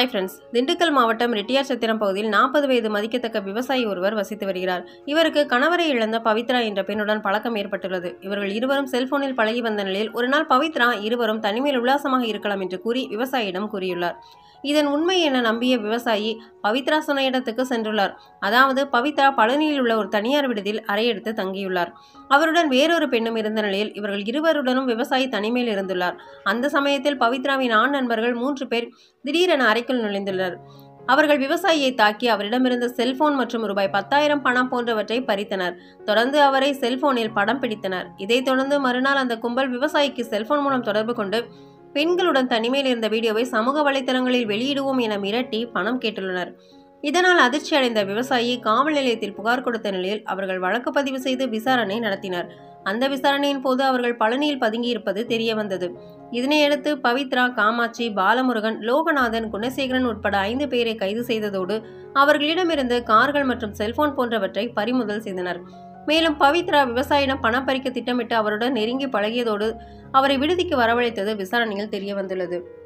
Hi friends, Dindigul மாவட்டம் ரெட்டியார்சத்திரம் பகுதியில் 40 வயது மதிக்கத்தக்க விவசாயி ஒருவர் வசித்து வருகிறார். இவருக்கு கணவரை இழந்த பவித்ரா என்ற பெண்ணுடன் பழக்கம் ஏற்பட்டுள்ளது. இவர்கள் இருவரும் செல்போனில் பழகி வந்த நிலையில் ஒரு நாள் பவித்ரா இருவரும் தனிமையில் உல்லாசமாக இருக்கலாம் என்று கூறி விவசாயியிடம் கூறியுள்ளார். இதன் உண்மை என நம்பிய விவசாயி பவித்ரா சொன்ன இடத்துக்கு சென்றுள்ளார். அதாவது பவித்ரா பழனியில் உள்ள ஒரு தனியார் விடுதியில் அறையெடுத்து தங்கியுள்ளார். அவருடன் வேறொரு பெண்ணும் இருந்த நிலையில் இவர்கள் இருவருடனும் விவசாயி தனிமையில் இருந்துள்ளார். அந்த சமயத்தில் பவித்ராவின் ஆண் நண்பர்கள் 3 பேர் திடீரென அறைக்குள் நுழைந்துள்ளனர். அவர்கள் விவசாயியை தாக்கி அவரிடமிருந்த செல்போன் மற்றும் ரூபாய் 10,000 பணம் போன்றவற்றை பறித்தனர். தொடர்ந்து அவரை செல்போனில் படம் பிடித்தனர். இதைத் தொடர்ந்து மறுநாள் அந்த கும்பல் விவசாயிக்கு செல்போன் மூலம் தொடர்பு கொண்டு பெண்களுடன் தனிமையில் இருந்த வீடியோவை சமூக வலைதளங்களில் வெளியிடுவோம் என மிரட்டி பணம் கேட்டுள்ளனர். இதனால் அதிர்ச்சி அடைந்த விவசாயி காவல் நிலையத்தில் புகார் கொடுத்த நிலையில் அவர்கள் வழக்கு பதிவு செய்து விசாரணை நடத்தினர். அந்த விசாரணையின் போது அவர்கள் பழனியில் பதுங்கியிருப்பது தெரிய வந்தது. இதனையடுத்து பவித்ரா, காமாட்சி, பாலமுருகன், லோகநாதன், குணசேகரன் உட்பட 5 பேரை கைது செய்ததோடு அவர்களிடமிருந்து கார்கள் மற்றும் செல்போன் போன்றவற்றை பறிமுதல் செய்தனர். மேலும் பவித்ரா விவசாயிடம் பணம் பறிக்க திட்டமிட்டு அவருடன் நெருங்கி பழகியதோடு அவரை விடுதிக்கு வரவழைத்தது விசாரணையில் தெரிய வந்துள்ளது.